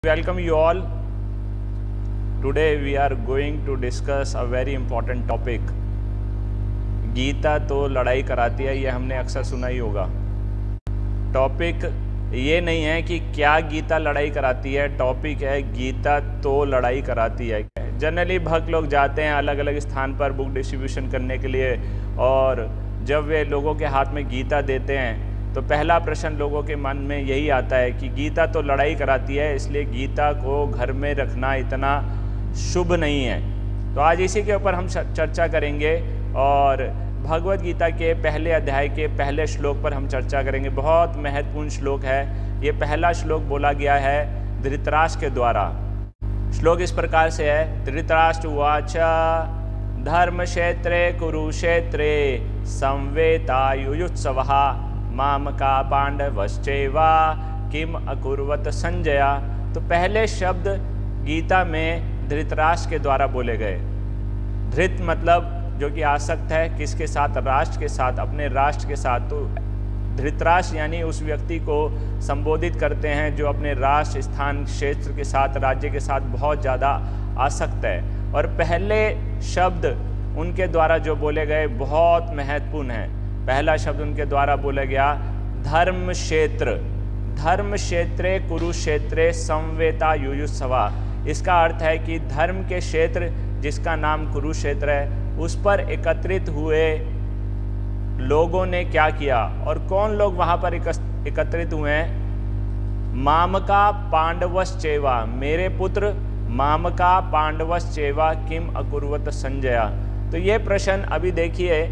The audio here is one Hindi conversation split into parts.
Welcome you all. Today we are going to discuss a very important topic. Gita तो लड़ाई कराती है, ये हमने अक्सर सुना ही होगा. टॉपिक ये नहीं है कि क्या गीता लड़ाई कराती है, टॉपिक है गीता तो लड़ाई कराती है. जनरली भक्त लोग जाते हैं अलग अलग स्थान पर बुक डिस्ट्रीब्यूशन करने के लिए, और जब वे लोगों के हाथ में गीता देते हैं तो पहला प्रश्न लोगों के मन में यही आता है कि गीता तो लड़ाई कराती है, इसलिए गीता को घर में रखना इतना शुभ नहीं है. तो आज इसी के ऊपर हम चर्चा करेंगे और भगवत गीता के पहले अध्याय के पहले श्लोक पर हम चर्चा करेंगे. बहुत महत्वपूर्ण श्लोक है. ये पहला श्लोक बोला गया है धृतराष्ट्र के द्वारा. श्लोक इस प्रकार से है. धृतराष्ट्र उवाच धर्म क्षेत्रे कुरुक्षेत्रे संवेतायुयुत्सवः मामका पांडवश्चैवा किम अकुर्वत संजया. तो पहले शब्द गीता में धृतराष्ट्र के द्वारा बोले गए. धृत मतलब जो कि आसक्त है, किसके साथ? राष्ट्र के साथ, अपने राष्ट्र के साथ. तो धृतराष्ट्र यानी उस व्यक्ति को संबोधित करते हैं जो अपने राष्ट्र, स्थान, क्षेत्र के साथ, राज्य के साथ बहुत ज़्यादा आसक्त है. और पहले शब्द उनके द्वारा जो बोले गए बहुत महत्वपूर्ण है. पहला शब्द उनके द्वारा बोला गया धर्म क्षेत्र. धर्म क्षेत्रे कुरुक्षेत्रे संवेता युयुत्सवा. इसका अर्थ है कि धर्म के क्षेत्र जिसका नाम कुरुक्षेत्र है उस पर एकत्रित हुए लोगों ने क्या किया, और कौन लोग वहाँ पर एकत्रित हुए हैं? मामका पांडवश्चैवा, मेरे पुत्र मामका पांडवश्चैवा किम अकुर्वत संजया. तो ये प्रश्न अभी देखिए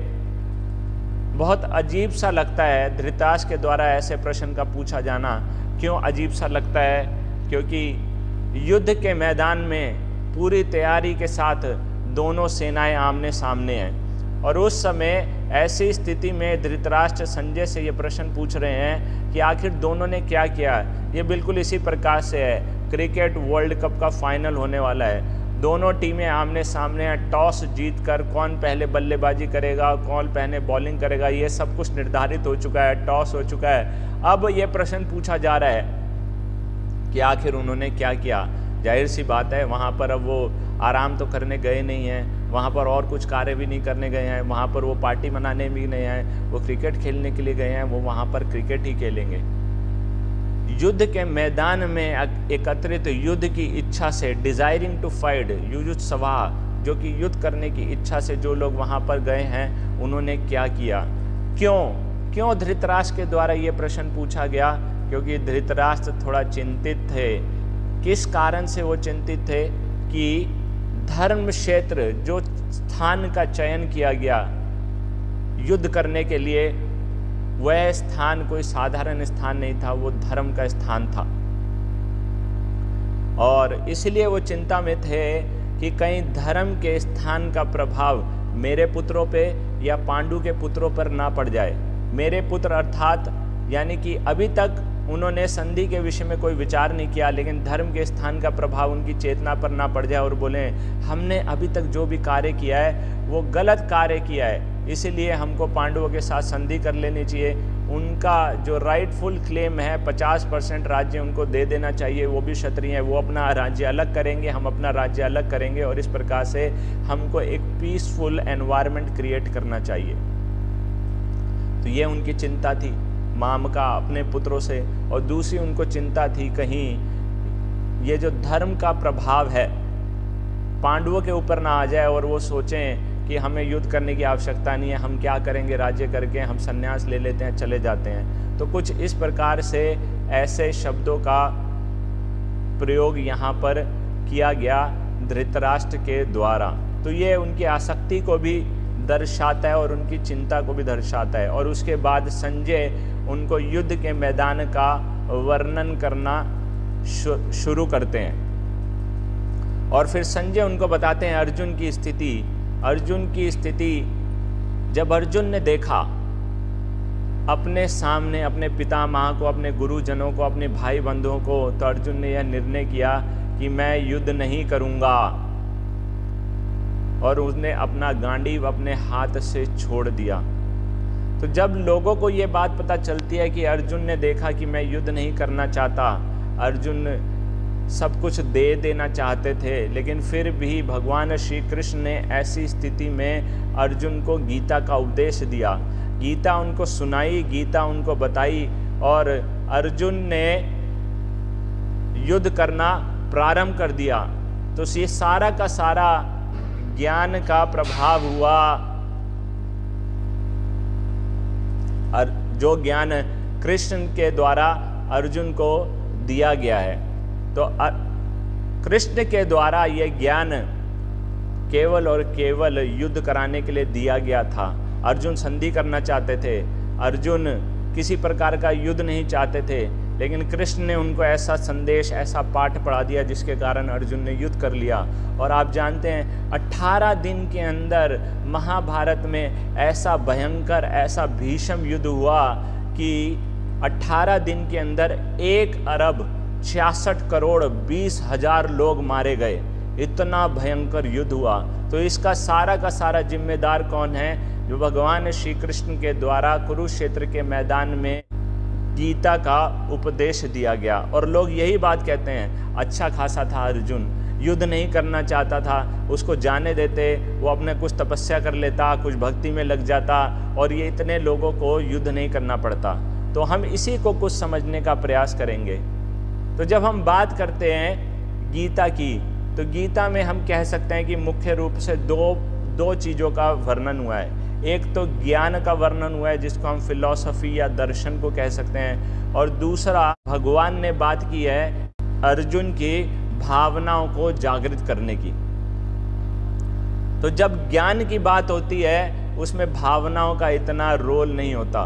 बहुत अजीब सा लगता है. धृतराष्ट्र के द्वारा ऐसे प्रश्न का पूछा जाना क्यों अजीब सा लगता है? क्योंकि युद्ध के मैदान में पूरी तैयारी के साथ दोनों सेनाएं आमने सामने हैं, और उस समय ऐसी स्थिति में धृतराष्ट्र संजय से ये प्रश्न पूछ रहे हैं कि आखिर दोनों ने क्या किया. ये बिल्कुल इसी प्रकार से है. क्रिकेट वर्ल्ड कप का फाइनल होने वाला है. दोनों टीमें आमने सामने हैं. टॉस जीतकर कौन पहले बल्लेबाजी करेगा, कौन पहले बॉलिंग करेगा, ये सब कुछ निर्धारित हो चुका है. टॉस हो चुका है. अब ये प्रश्न पूछा जा रहा है कि आखिर उन्होंने क्या किया. जाहिर सी बात है वहाँ पर अब वो आराम तो करने गए नहीं हैं, वहाँ पर और कुछ कार्य भी नहीं करने गए हैं, वहाँ पर वो पार्टी मनाने भी नहीं आए, वो क्रिकेट खेलने के लिए गए हैं. वो वहाँ पर क्रिकेट ही खेलेंगे. युद्ध के मैदान में एकत्रित युद्ध की इच्छा से, डिजायरिंग टू फाइट, युयुत्सवा, जो कि युद्ध करने की इच्छा से जो लोग वहाँ पर गए हैं उन्होंने क्या किया. क्यों धृतराष्ट्र के द्वारा ये प्रश्न पूछा गया? क्योंकि धृतराष्ट्र थोड़ा चिंतित थे. किस कारण से वो चिंतित थे? कि धर्म क्षेत्र जो स्थान का चयन किया गया युद्ध करने के लिए, वह स्थान कोई साधारण स्थान नहीं था, वो धर्म का स्थान था. और इसलिए वो चिंता में थे कि कहीं धर्म के स्थान का प्रभाव मेरे पुत्रों पे या पांडु के पुत्रों पर ना पड़ जाए. मेरे पुत्र अर्थात यानी कि अभी तक उन्होंने संधि के विषय में कोई विचार नहीं किया, लेकिन धर्म के स्थान का प्रभाव उनकी चेतना पर ना पड़ जाए और बोले हमने अभी तक जो भी कार्य किया है वो गलत कार्य किया है, इसीलिए हमको पांडवों के साथ संधि कर लेनी चाहिए. उनका जो राइटफुल क्लेम है 50% राज्य उनको दे देना चाहिए. वो भी क्षत्रिय हैं, वो अपना राज्य अलग करेंगे, हम अपना राज्य अलग करेंगे, और इस प्रकार से हमको एक पीसफुल एनवायरनमेंट क्रिएट करना चाहिए. तो ये उनकी चिंता थी मामका अपने पुत्रों से. और दूसरी उनको चिंता थी कहीं ये जो धर्म का प्रभाव है पांडवों के ऊपर ना आ जाए और वो सोचें कि हमें युद्ध करने की आवश्यकता नहीं है, हम क्या करेंगे राज्य करके, हम संन्यास ले लेते हैं, चले जाते हैं. तो कुछ इस प्रकार से ऐसे शब्दों का प्रयोग यहाँ पर किया गया धृतराष्ट्र के द्वारा. तो ये उनकी आसक्ति को भी दर्शाता है और उनकी चिंता को भी दर्शाता है. और उसके बाद संजय उनको युद्ध के मैदान का वर्णन करना शुरू करते हैं. और फिर संजय उनको बताते हैं अर्जुन की स्थिति. अर्जुन की स्थिति जब अर्जुन ने देखा अपने सामने अपने पितामह को, अपने गुरुजनों को, अपने भाई बंधुओं को, तो अर्जुन ने यह निर्णय किया कि मैं युद्ध नहीं करूँगा. और उसने अपना गांडीव अपने हाथ से छोड़ दिया. तो जब लोगों को ये बात पता चलती है कि अर्जुन ने देखा कि मैं युद्ध नहीं करना चाहता, अर्जुन सब कुछ दे देना चाहते थे, लेकिन फिर भी भगवान श्री कृष्ण ने ऐसी स्थिति में अर्जुन को गीता का उपदेश दिया, गीता उनको सुनाई, गीता उनको बताई और अर्जुन ने युद्ध करना प्रारंभ कर दिया। तो ये सारा का सारा ज्ञान का प्रभाव हुआ, और जो ज्ञान कृष्ण के द्वारा अर्जुन को दिया गया है। तो कृष्ण के द्वारा यह ज्ञान केवल और केवल युद्ध कराने के लिए दिया गया था। अर्जुन संधि करना चाहते थे, अर्जुन किसी प्रकार का युद्ध नहीं चाहते थे, लेकिन कृष्ण ने उनको ऐसा संदेश, ऐसा पाठ पढ़ा दिया जिसके कारण अर्जुन ने युद्ध कर लिया। और आप जानते हैं 18 दिन के अंदर महाभारत में ऐसा भयंकर, ऐसा भीषण युद्ध हुआ कि 18 दिन के अंदर 1 अरब 66 करोड़ 20,000 लोग मारे गए। इतना भयंकर युद्ध हुआ। तो इसका सारा का सारा जिम्मेदार कौन है? जो भगवान श्री कृष्ण के द्वारा कुरुक्षेत्र के मैदान में गीता का उपदेश दिया गया। और लोग यही बात कहते हैं, अच्छा खासा था अर्जुन, युद्ध नहीं करना चाहता था, उसको जाने देते, वो अपने कुछ तपस्या कर लेता, कुछ भक्ति में लग जाता और ये इतने लोगों को युद्ध नहीं करना पड़ता। तो हम इसी को कुछ समझने का प्रयास करेंगे। तो जब हम बात करते हैं गीता की, तो गीता में हम कह सकते हैं कि मुख्य रूप से दो चीज़ों का वर्णन हुआ है। एक तो ज्ञान का वर्णन हुआ है जिसको हम फिलॉसफी या दर्शन को कह सकते हैं, और दूसरा भगवान ने बात की है अर्जुन की भावनाओं को जागृत करने की। तो जब ज्ञान की बात होती है उसमें भावनाओं का इतना रोल नहीं होता।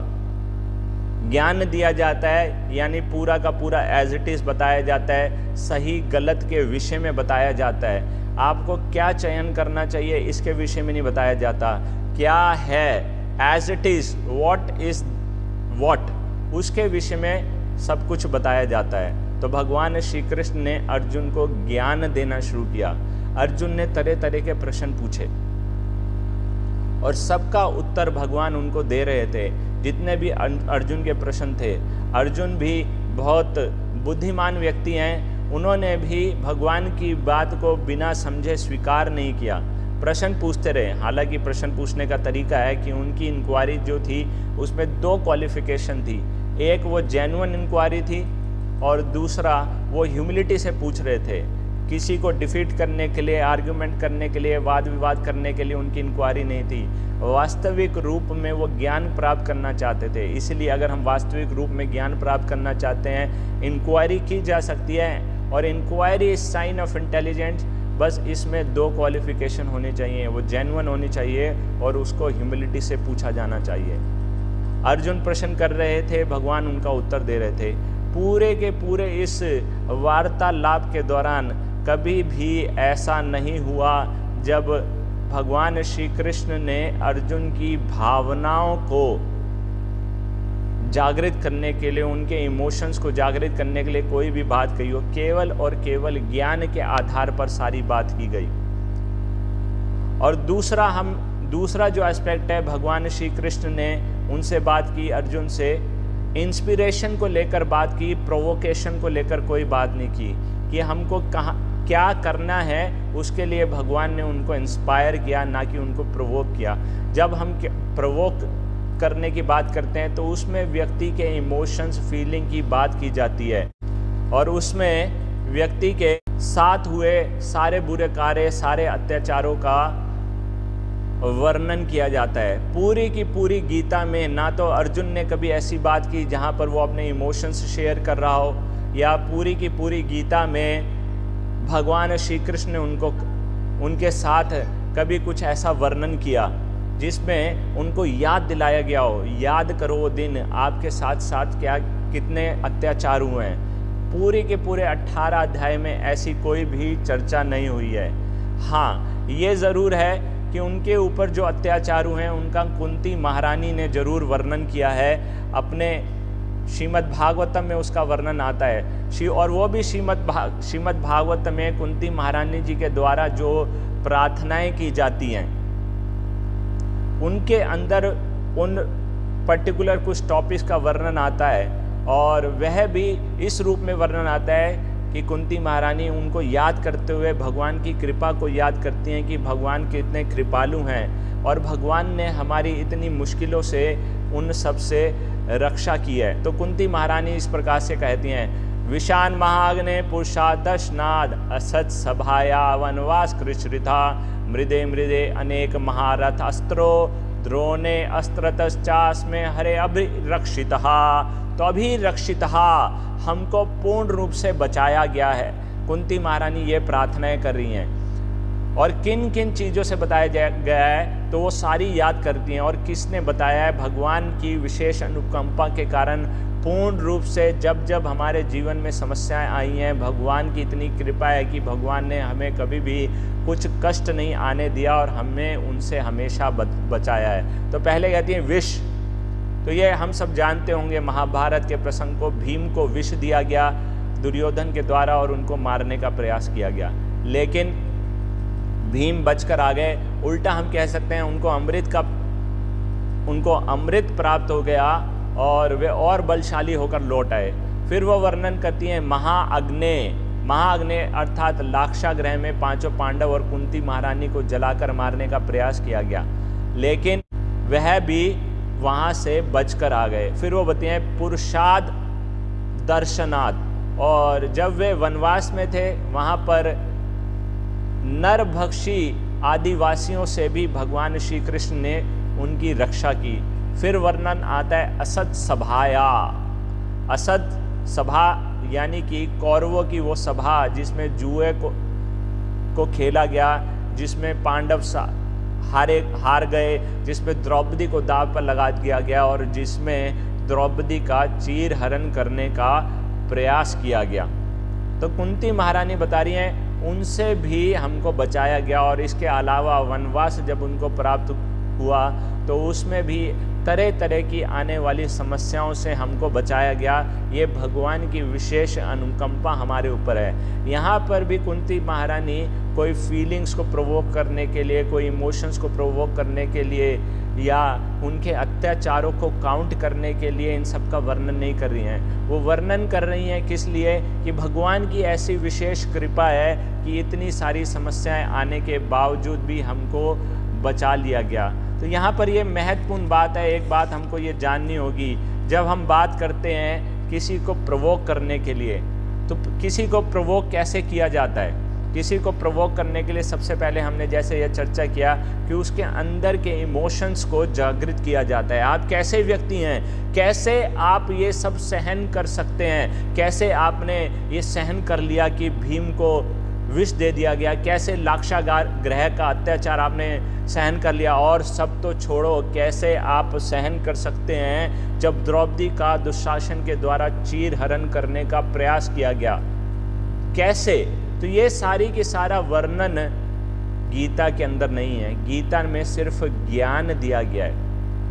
ज्ञान दिया जाता है यानी पूरा का पूरा एज इट इज़ बताया जाता है, सही गलत के विषय में बताया जाता है। आपको क्या चयन करना चाहिए इसके विषय में नहीं बताया जाता। क्या है as it is, what is what, उसके विषय में सब कुछ बताया जाता है। तो भगवान श्री कृष्ण ने अर्जुन को ज्ञान देना शुरू किया। अर्जुन ने तरह तरह के प्रश्न पूछे और सबका उत्तर भगवान उनको दे रहे थे। जितने भी अर्जुन के प्रश्न थे, अर्जुन भी बहुत बुद्धिमान व्यक्ति हैं, उन्होंने भी भगवान की बात को बिना समझे स्वीकार नहीं किया, प्रश्न पूछते रहे। हालांकि प्रश्न पूछने का तरीका है कि उनकी इंक्वायरी जो थी उसमें 2 क्वालिफिकेशन थी। एक वो जेन्युइन इंक्वायरी थी और दूसरा वो ह्यूमिलिटी से पूछ रहे थे। किसी को डिफीट करने के लिए, आर्ग्यूमेंट करने के लिए, वाद विवाद करने के लिए उनकी इंक्वायरी नहीं थी। वास्तविक रूप में वो ज्ञान प्राप्त करना चाहते थे। इसलिए अगर हम वास्तविक रूप में ज्ञान प्राप्त करना चाहते हैं, इंक्वायरी की जा सकती है, और inquiry is sign of intelligence. बस इसमें 2 क्वालिफिकेशन होनी चाहिए, वो जेन्युइन होनी चाहिए और उसको ह्यूमिलिटी से पूछा जाना चाहिए। अर्जुन प्रश्न कर रहे थे, भगवान उनका उत्तर दे रहे थे। पूरे के पूरे इस वार्तालाप के दौरान कभी भी ऐसा नहीं हुआ जब भगवान श्री कृष्ण ने अर्जुन की भावनाओं को जागृत करने के लिए, उनके इमोशंस को जागृत करने के लिए कोई भी बात कही हो। केवल और केवल ज्ञान के आधार पर सारी बात की गई। और दूसरा जो एस्पेक्ट है, भगवान श्री कृष्ण ने उनसे बात की, अर्जुन से इंस्पिरेशन को लेकर बात की, प्रोवोकेशन को लेकर कोई बात नहीं की कि हमको क्या करना है। उसके लिए भगवान ने उनको इंस्पायर किया, ना कि उनको प्रोवोक किया। जब हम प्रोवोक करने की बात करते हैं तो उसमें व्यक्ति के इमोशंस, फीलिंग की बात की जाती है और उसमें व्यक्ति के साथ हुए सारे बुरे कार्य, सारे अत्याचारों का वर्णन किया जाता है। पूरी की पूरी गीता में ना तो अर्जुन ने कभी ऐसी बात की जहाँ पर वो अपने इमोशंस शेयर कर रहा हो, या पूरी की पूरी गीता में भगवान श्री कृष्ण ने उनके साथ कभी कुछ ऐसा वर्णन किया जिसमें उनको याद दिलाया गया हो, याद करो वो दिन आपके साथ साथ कितने अत्याचार हुए हैं। पूरे के पूरे 18 अध्याय में ऐसी कोई भी चर्चा नहीं हुई है। हाँ, ये ज़रूर है कि उनके ऊपर जो अत्याचार हुए हैं उनका कुंती महारानी ने जरूर वर्णन किया है। अपने श्रीमद् भागवतम में उसका वर्णन आता है। और वो भी श्रीमद् भागवत में कुंती महारानी जी के द्वारा जो प्रार्थनाएं की जाती हैं उनके अंदर उन पर्टिकुलर कुछ टॉपिक्स का वर्णन आता है, और वह भी इस रूप में वर्णन आता है कि कुंती महारानी उनको याद करते हुए भगवान की कृपा को याद करती हैं कि भगवान कितने कृपालु हैं और भगवान ने हमारी इतनी मुश्किलों से उन सब से रक्षा की है। तो कुंती महारानी इस प्रकार से कहती हैं, विशान महाग्ने पुरुषादशनाद असत सभाया वनवास कृष्णृथा मृदे मृदे अनेक महारथ अस्त्रो द्रोणे अस्त्रतश्चास्मे हरे अभिरक्षितहा। तो अभिरक्षितहा, हमको पूर्ण रूप से बचाया गया है। कुंती महारानी ये प्रार्थनाएं कर रही हैं और किन किन चीज़ों से बताया गया है तो वो सारी याद करती हैं। और किसने बताया है? भगवान की विशेष अनुकंपा के कारण पूर्ण रूप से जब जब हमारे जीवन में समस्याएं आई हैं, भगवान की इतनी कृपा है कि भगवान ने हमें कभी भी कुछ कष्ट नहीं आने दिया और हमें उनसे हमेशा बचाया है। तो पहले कहती हैं विष। तो ये हम सब जानते होंगे, महाभारत के प्रसंग को, भीम को विष दिया गया दुर्योधन के द्वारा और उनको मारने का प्रयास किया गया, लेकिन भीम बचकर आ गए। उल्टा हम कह सकते हैं उनको अमृत प्राप्त हो गया और वे और बलशाली होकर लौट आए। फिर वो वर्णन करती हैं महाअग्नि अर्थात लाक्षागृह में पांचों पांडव और कुंती महारानी को जलाकर मारने का प्रयास किया गया, लेकिन वह भी वहाँ से बचकर आ गए। फिर वो बताते हैं पुरुषाद दर्शनाद, और जब वे वनवास में थे वहाँ पर नरभक्षी आदिवासियों से भी भगवान श्री कृष्ण ने उनकी रक्षा की। फिर वर्णन आता है असत सभाया। असत सभा यानी कि कौरवों की वो सभा जिसमें जुए को खेला गया, जिसमें पांडव हार गए, जिसमें द्रौपदी को दाव पर लगा दिया गया और जिसमें द्रौपदी का चीर हरण करने का प्रयास किया गया। तो कुंती महारानी बता रही हैं उनसे भी हमको बचाया गया। और इसके अलावा वनवास जब उनको प्राप्त हुआ तो उसमें भी तरह तरह की आने वाली समस्याओं से हमको बचाया गया। ये भगवान की विशेष अनुकंपा हमारे ऊपर है। यहाँ पर भी कुंती महारानी कोई फीलिंग्स को प्रोवोक करने के लिए, कोई इमोशंस को प्रोवोक करने के लिए या उनके अत्याचारों को काउंट करने के लिए इन सब का वर्णन नहीं कर रही हैं। वो वर्णन कर रही हैं किस लिए? कि भगवान की ऐसी विशेष कृपा है कि इतनी सारी समस्याएं आने के बावजूद भी हमको बचा लिया गया। तो यहाँ पर ये महत्वपूर्ण बात है। एक बात हमको ये जाननी होगी, जब हम बात करते हैं किसी को प्रोवोक करने के लिए, तो किसी को प्रोवोक कैसे किया जाता है? किसी को प्रोवोक करने के लिए सबसे पहले हमने जैसे यह चर्चा किया कि उसके अंदर के इमोशंस को जागृत किया जाता है। आप कैसे व्यक्ति हैं, कैसे आप ये सब सहन कर सकते हैं, कैसे आपने ये सहन कर लिया कि भीम को विष दे दिया गया, कैसे लाक्षागृह का अत्याचार आपने सहन कर लिया। और सब तो छोड़ो, कैसे आप सहन कर सकते हैं जब द्रौपदी का दुशासन के द्वारा चीर हरण करने का प्रयास किया गया, कैसे? तो ये सारी की सारा वर्णन गीता के अंदर नहीं है। गीता में सिर्फ ज्ञान दिया गया है,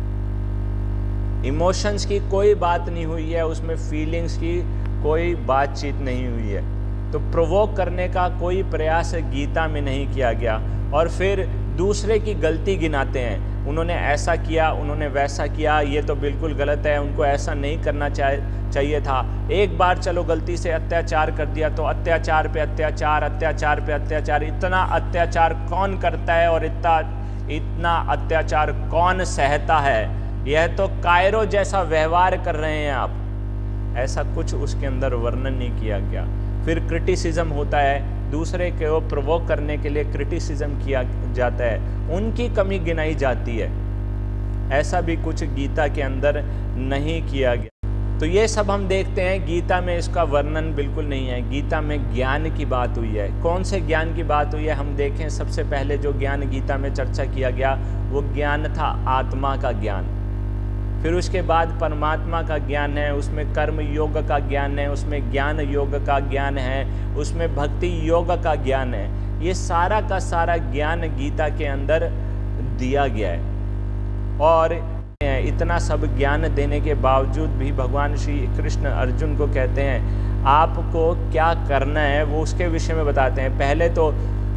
इमोशंस की कोई बात नहीं हुई है, उसमें फीलिंग्स की कोई बातचीत नहीं हुई है। तो प्रोवोक करने का कोई प्रयास गीता में नहीं किया गया। और फिर दूसरे की गलती गिनाते हैं, उन्होंने ऐसा किया, उन्होंने वैसा किया, ये तो बिल्कुल गलत है, उनको ऐसा नहीं करना चाहिए था। एक बार चलो गलती से अत्याचार कर दिया तो अत्याचार पे अत्याचार, अत्याचार पे अत्याचार। इतना अत्याचार कौन करता है और इतना अत्याचार कौन सहता है? यह तो कायरो जैसा व्यवहार कर रहे हैं आप। ऐसा कुछ उसके अंदर वर्णन नहीं किया गया। फिर क्रिटिसिज्म होता है, दूसरे को प्रोवोक करने के लिए क्रिटिसिज्म किया जाता है, उनकी कमी गिनाई जाती है। ऐसा भी कुछ गीता के अंदर नहीं किया गया। तो ये सब हम देखते हैं, गीता में इसका वर्णन बिल्कुल नहीं है। गीता में ज्ञान की बात हुई है। कौन से ज्ञान की बात हुई है हम देखें। सबसे पहले जो ज्ञान गीता में चर्चा किया गया वो ज्ञान था आत्मा का ज्ञान। फिर उसके बाद परमात्मा का ज्ञान है, उसमें कर्म योग का ज्ञान है, उसमें ज्ञान योग का ज्ञान है, उसमें भक्ति योग का ज्ञान है। ये सारा का सारा ज्ञान गीता के अंदर दिया गया है। और इतना सब ज्ञान देने के बावजूद भी भगवान श्री कृष्ण अर्जुन को कहते हैं आपको क्या करना है, वो उसके विषय में बताते हैं। पहले तो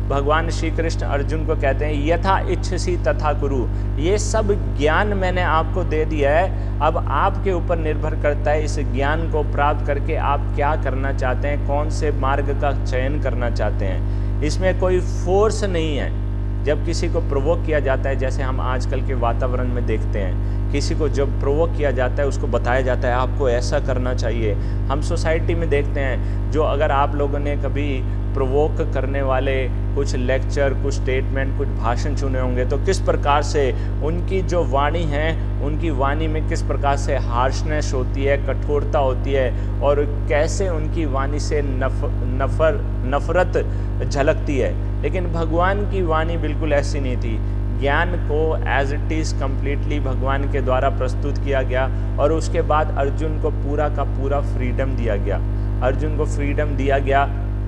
भगवान श्री कृष्ण अर्जुन को कहते हैं यथा इच्छसी तथा कुरु, ये सब ज्ञान मैंने आपको दे दिया है, अब आपके ऊपर निर्भर करता है इस ज्ञान को प्राप्त करके आप क्या करना चाहते हैं, कौन से मार्ग का चयन करना चाहते हैं। इसमें कोई फोर्स नहीं है। जब किसी को प्रोवोक किया जाता है, जैसे हम आजकल के वातावरण में देखते हैं, किसी को जब प्रोवोक किया जाता है उसको बताया जाता है आपको ऐसा करना चाहिए। हम सोसाइटी में देखते हैं, जो अगर आप लोगों ने कभी प्रोवोक करने वाले कुछ लेक्चर, कुछ स्टेटमेंट, कुछ भाषण सुने होंगे, तो किस प्रकार से उनकी जो वाणी है, उनकी वाणी में किस प्रकार से हार्शनेस होती है, कठोरता होती है, और कैसे उनकी वाणी से नफरत झलकती है। लेकिन भगवान की वाणी बिल्कुल ऐसी नहीं थी। ज्ञान को एज इट इज़ कम्प्लीटली भगवान के द्वारा प्रस्तुत किया गया, और उसके बाद अर्जुन को पूरा का पूरा फ्रीडम दिया गया। अर्जुन को फ्रीडम दिया गया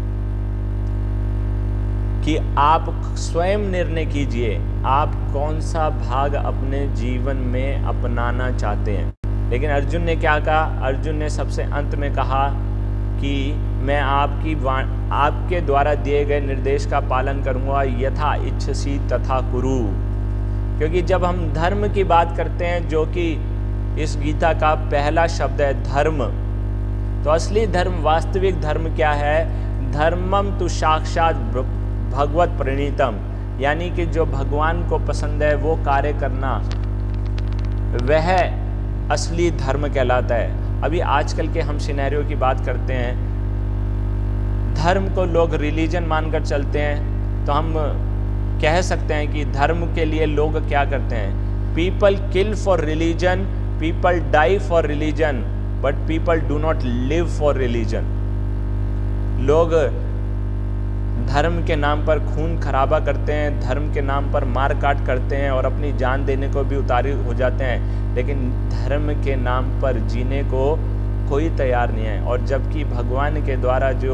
कि आप स्वयं निर्णय कीजिए आप कौन सा भाग अपने जीवन में अपनाना चाहते हैं। लेकिन अर्जुन ने क्या कहा? अर्जुन ने सबसे अंत में कहा कि मैं आपके द्वारा दिए गए निर्देश का पालन करूंगा, यथा इच्छसी तथा कुरु। क्योंकि जब हम धर्म की बात करते हैं, जो कि इस गीता का पहला शब्द है धर्म, तो असली धर्म, वास्तविक धर्म क्या है? धर्मम तु साक्षात भगवत प्रणीतम, यानी कि जो भगवान को पसंद है वो कार्य करना, वह असली धर्म कहलाता है। अभी आजकल के हम सिनेरियो की बात करते हैं, धर्म को लोग रिलीजन मानकर चलते हैं, तो हम कह सकते हैं कि धर्म के लिए लोग क्या करते हैं? People kill for religion, people die for religion, but people do not live for religion. लोग धर्म के नाम पर खून खराबा करते हैं, धर्म के नाम पर मार काट करते हैं और अपनी जान देने को भी उतारू हो जाते हैं, लेकिन धर्म के नाम पर जीने को कोई तैयार नहीं है। और जबकि भगवान के द्वारा जो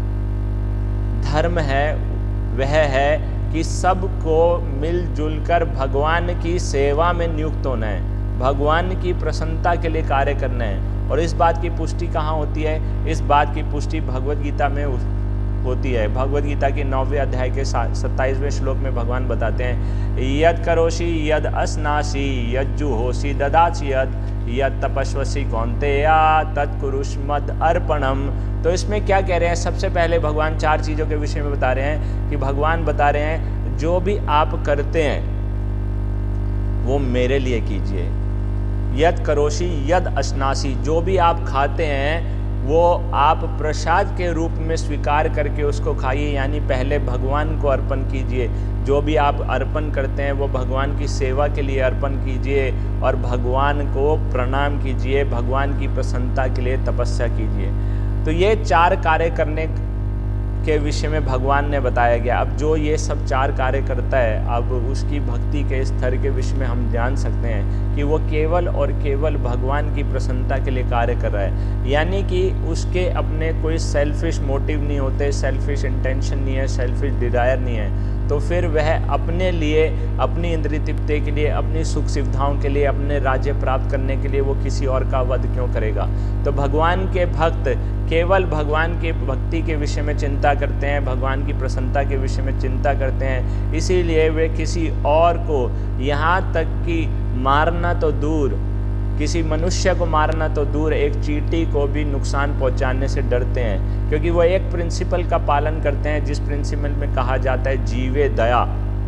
धर्म है वह है कि सबको मिलजुल कर भगवान की सेवा में नियुक्त होना है, भगवान की प्रसन्नता के लिए कार्य करना है। और इस बात की पुष्टि कहाँ होती है? इस बात की पुष्टि भगवत गीता में होती है। भगवत गीता के 9वें अध्याय के 27वें श्लोक में भगवान बताते हैं यद करोषि यद अस्नासि यद जुहोषि ददासि यद तपस्वसि कौन्तेया तत्कुरुष्मद अर्पणम। तो इसमें क्या कह रहे हैं? सबसे पहले भगवान 4 चीज़ों के विषय में बता रहे हैं कि भगवान बता रहे हैं जो भी आप करते हैं वो मेरे लिए कीजिए। यद करोषि यद अस्नासि, जो भी आप खाते हैं वो आप प्रसाद के रूप में स्वीकार करके उसको खाइए, यानी पहले भगवान को अर्पण कीजिए। जो भी आप अर्पण करते हैं वो भगवान की सेवा के लिए अर्पण कीजिए और भगवान को प्रणाम कीजिए, भगवान की प्रसन्नता के लिए तपस्या कीजिए। तो ये 4 कार्य करने के विषय में भगवान ने बताया गया। अब जो ये सब 4 कार्य करता है, अब उसकी भक्ति के स्तर के विषय में हम जान सकते हैं कि वो केवल और केवल भगवान की प्रसन्नता के लिए कार्य कर रहा है, यानी कि उसके अपने कोई सेल्फिश मोटिव नहीं होते, सेल्फिश इंटेंशन नहीं है, सेल्फिश डिजायर नहीं है। तो फिर वह अपने लिए, अपनी इंद्रिय तृप्ति के लिए, अपनी सुख सुविधाओं के लिए, अपने राज्य प्राप्त करने के लिए वो किसी और का वध क्यों करेगा? तो भगवान के भक्त केवल भगवान के भक्ति के विषय में चिंता करते हैं, भगवान की प्रसन्नता के विषय में चिंता करते हैं, इसीलिए वे किसी और को, यहाँ तक कि मारना तो दूर, किसी मनुष्य को मारना तो दूर, एक चींटी को भी नुकसान पहुंचाने से डरते हैं, क्योंकि वो एक प्रिंसिपल का पालन करते हैं जिस प्रिंसिपल में कहा जाता है जीवे दया।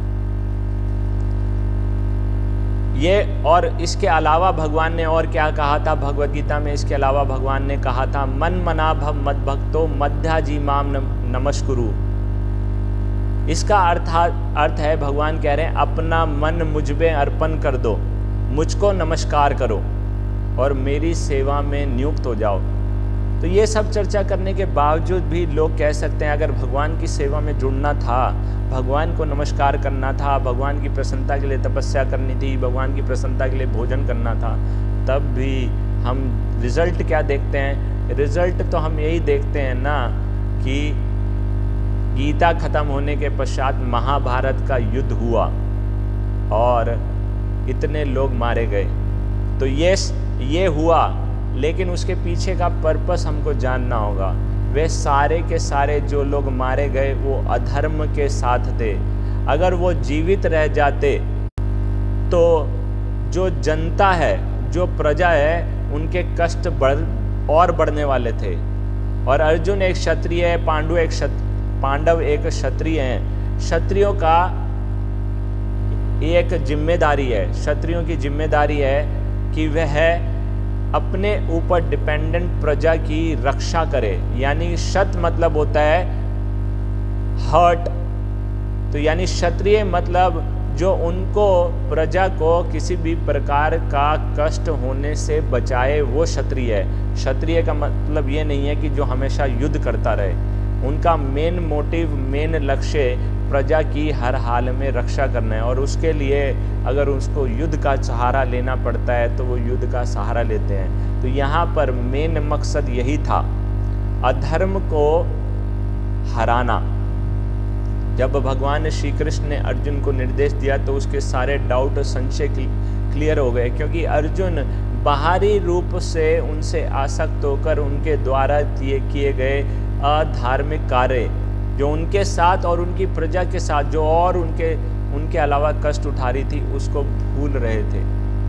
ये और इसके अलावा भगवान ने और क्या कहा था भगवत गीता में? इसके अलावा भगवान ने कहा था मन मना भव मद भक्तो मध्या जी माम नमस्कुरु। इसका अर्थ है, भगवान कह रहे हैं अपना मन मुझ में अर्पण कर दो, मुझको नमस्कार करो और मेरी सेवा में नियुक्त हो जाओ। तो ये सब चर्चा करने के बावजूद भी लोग कह सकते हैं अगर भगवान की सेवा में जुड़ना था, भगवान को नमस्कार करना था, भगवान की प्रसन्नता के लिए तपस्या करनी थी, भगवान की प्रसन्नता के लिए भोजन करना था, तब भी हम रिजल्ट क्या देखते हैं? रिजल्ट तो हम यही देखते हैं ना कि गीता खत्म होने के पश्चात महाभारत का युद्ध हुआ और इतने लोग मारे गए। तो ये हुआ, लेकिन उसके पीछे का पर्पस हमको जानना होगा वे सारे के सारे जो लोग मारे गए वो अधर्म के साथ थे। अगर वो जीवित रह जाते तो जो जनता है, जो प्रजा है, उनके कष्ट बढ़ने वाले थे। और अर्जुन एक क्षत्रिय है, पांडव एक क्षत्रिय हैं। क्षत्रियों का एक जिम्मेदारी है, क्षत्रियों की जिम्मेदारी है कि वह अपने ऊपर डिपेंडेंट प्रजा की रक्षा करे। यानी क्षत मतलब होता है हर्ट, तो यानी क्षत्रिय मतलब जो उनको, प्रजा को किसी भी प्रकार का कष्ट होने से बचाए, वो क्षत्रिय है। क्षत्रिय का मतलब ये नहीं है कि जो हमेशा युद्ध करता रहे। उनका मेन मोटिव, मेन लक्ष्य प्रजा की हर हाल में रक्षा करना है, और उसके लिए अगर उसको युद्ध का सहारा लेना पड़ता है तो वो युद्ध का सहारा लेते हैं। तो यहाँ पर मेन मकसद यही था, अधर्म को हराना। जब भगवान श्री कृष्ण ने अर्जुन को निर्देश दिया तो उसके सारे डाउट और संशय क्लियर हो गए, क्योंकि अर्जुन बाहरी रूप से उनसे आसक्त होकर उनके द्वारा किए गए अधार्मिक कार्य, जो उनके साथ और उनकी प्रजा के साथ जो और उनके अलावा कष्ट उठा रही थी, उसको भूल रहे थे।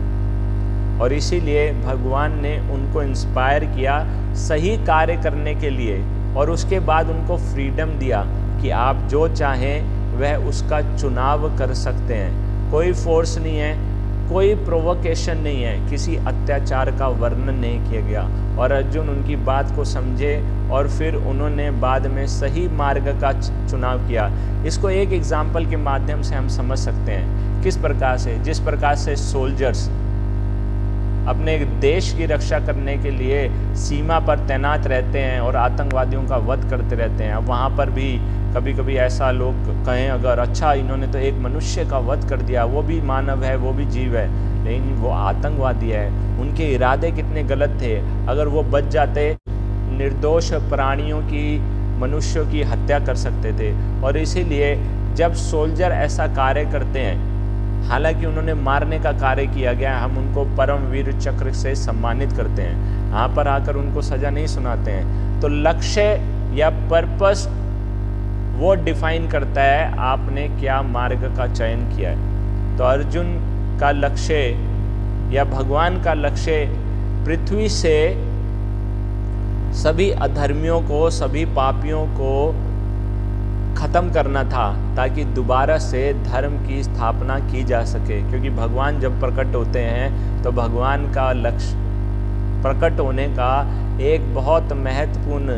और इसीलिए भगवान ने उनको इंस्पायर किया सही कार्य करने के लिए, और उसके बाद उनको फ्रीडम दिया कि आप जो चाहें वह उसका चुनाव कर सकते हैं। कोई फोर्स नहीं है, कोई प्रोवोकेशन नहीं है, किसी अत्याचार का वर्णन नहीं किया गया। और अर्जुन उनकी बात को समझे और फिर उन्होंने बाद में सही मार्ग का चुनाव किया। इसको एक एग्जाम्पल के माध्यम से हम समझ सकते हैं। किस प्रकार से? जिस प्रकार से सोल्जर्स अपने देश की रक्षा करने के लिए सीमा पर तैनात रहते हैं और आतंकवादियों का वध करते रहते हैं। अब वहाँ पर भी कभी कभी ऐसा लोग कहें अगर, अच्छा इन्होंने तो एक मनुष्य का वध कर दिया, वो भी मानव है, वो भी जीव है, लेकिन वो आतंकवादी है। उनके इरादे कितने गलत थे। अगर वो बच जाते, निर्दोष प्राणियों की, मनुष्यों की हत्या कर सकते थे। और इसीलिए जब सोल्जर ऐसा कार्य करते हैं, हालांकि उन्होंने मारने का कार्य किया गया, हम उनको परमवीर चक्र से सम्मानित करते हैं, यहाँ पर आकर उनको सजा नहीं सुनाते हैं। तो लक्ष्य या पर्पस वो डिफाइन करता है आपने क्या मार्ग का चयन किया है। तो अर्जुन का लक्ष्य या भगवान का लक्ष्य पृथ्वी से सभी अधर्मियों को, सभी पापियों को ख़त्म करना था, ताकि दोबारा से धर्म की स्थापना की जा सके। क्योंकि भगवान जब प्रकट होते हैं तो भगवान का लक्ष्य, प्रकट होने का एक बहुत महत्वपूर्ण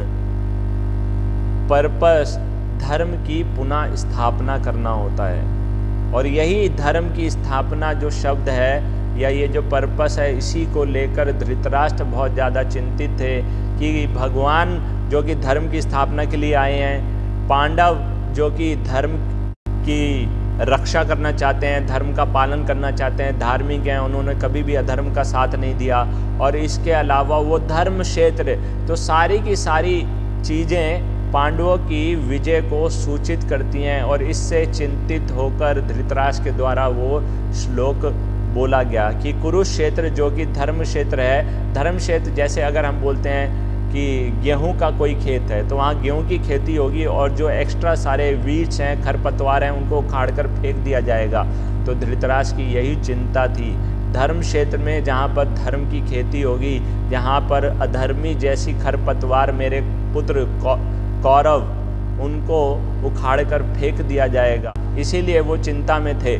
पर्पस धर्म की पुनः स्थापना करना होता है। और यही धर्म की स्थापना जो शब्द है या ये जो पर्पस है, इसी को लेकर धृतराष्ट्र बहुत ज़्यादा चिंतित थे कि भगवान जो कि धर्म की स्थापना के लिए आए हैं, पांडव जो कि धर्म की रक्षा करना चाहते हैं, धर्म का पालन करना चाहते हैं, धार्मिक हैं, उन्होंने कभी भी अधर्म का साथ नहीं दिया। और इसके अलावा वो धर्म क्षेत्र, तो सारी की सारी चीज़ें पांडवों की विजय को सूचित करती हैं। और इससे चिंतित होकर धृतराष्ट्र के द्वारा वो श्लोक बोला गया कि कुरुक्षेत्र जो कि धर्म क्षेत्र है, धर्म क्षेत्र जैसे अगर हम बोलते हैं कि गेहूं का कोई खेत है तो वहाँ गेहूं की खेती होगी, और जो एक्स्ट्रा सारे वीड्स हैं, खरपतवार हैं, उनको उखाड़ कर फेंक दिया जाएगा। तो धृतराष्ट्र की यही चिंता थी, धर्म क्षेत्र में जहाँ पर धर्म की खेती होगी, जहाँ पर अधर्मी जैसी खरपतवार मेरे पुत्र कौरव, उनको उखाड़ कर फेंक दिया जाएगा। इसीलिए वो चिंता में थे।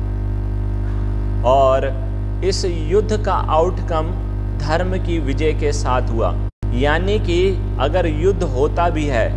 और इस युद्ध का आउटकम धर्म की विजय के साथ हुआ। यानी कि अगर युद्ध होता भी है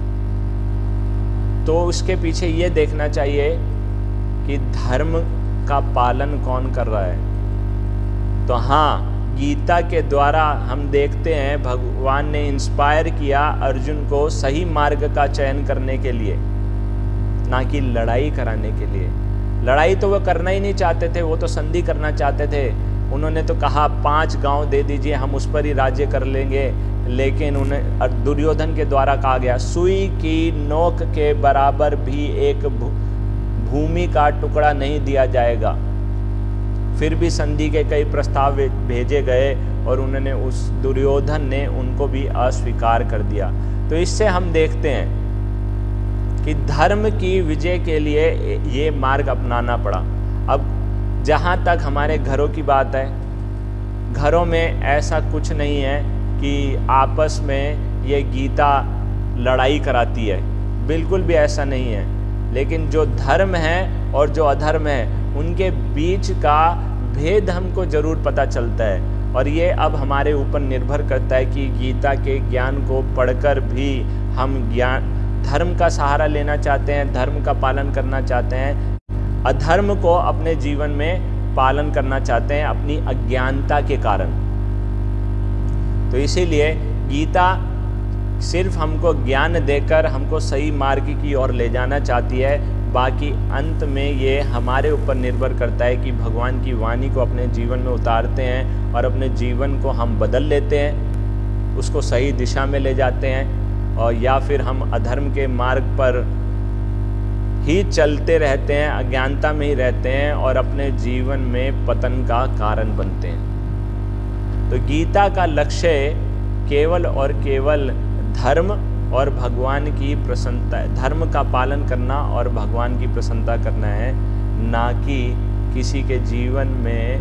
तो उसके पीछे ये देखना चाहिए कि धर्म का पालन कौन कर रहा है। तो हाँ, गीता के द्वारा हम देखते हैं भगवान ने इंस्पायर किया अर्जुन को सही मार्ग का चयन करने के लिए, ना कि लड़ाई कराने के लिए। लड़ाई तो वो करना ही नहीं चाहते थे, वो तो संधि करना चाहते थे। उन्होंने तो कहा 5 गांव दे दीजिए, हम उस पर ही राज्य कर लेंगे। लेकिन उन्हें दुर्योधन के द्वारा कहा गया, सुई की नोक के बराबर भी एक भूमि का टुकड़ा नहीं दिया जाएगा। फिर भी संधि के कई प्रस्ताव भेजे गए और उन्होंने, उस दुर्योधन ने उनको भी अस्वीकार कर दिया। तो इससे हम देखते हैं कि धर्म की विजय के लिए ये मार्ग अपनाना पड़ा। अब जहाँ तक हमारे घरों की बात है, घरों में ऐसा कुछ नहीं है कि आपस में ये गीता लड़ाई कराती है, बिल्कुल भी ऐसा नहीं है। लेकिन जो धर्म है और जो अधर्म है उनके बीच का भेद हमको ज़रूर पता चलता है। और ये अब हमारे ऊपर निर्भर करता है कि गीता के ज्ञान को पढ़कर भी हम धर्म का सहारा लेना चाहते हैं, धर्म का पालन करना चाहते हैं, अधर्म को अपने जीवन में पालन करना चाहते हैं अपनी अज्ञानता के कारण। तो इसीलिए गीता सिर्फ हमको ज्ञान देकर हमको सही मार्ग की ओर ले जाना चाहती है। बाकी अंत में ये हमारे ऊपर निर्भर करता है कि भगवान की वाणी को अपने जीवन में उतारते हैं और अपने जीवन को हम बदल लेते हैं, उसको सही दिशा में ले जाते हैं, और या फिर हम अधर्म के मार्ग पर ही चलते रहते हैं, अज्ञानता में ही रहते हैं और अपने जीवन में पतन का कारण बनते हैं। तो गीता का लक्ष्य केवल और केवल धर्म और भगवान की प्रसन्नता है, धर्म का पालन करना और भगवान की प्रसन्नता करना है, ना कि किसी के जीवन में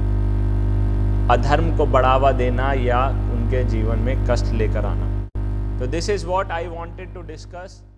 अधर्म को बढ़ावा देना या उनके जीवन में कष्ट लेकर आना। तो this is what I wanted to discuss.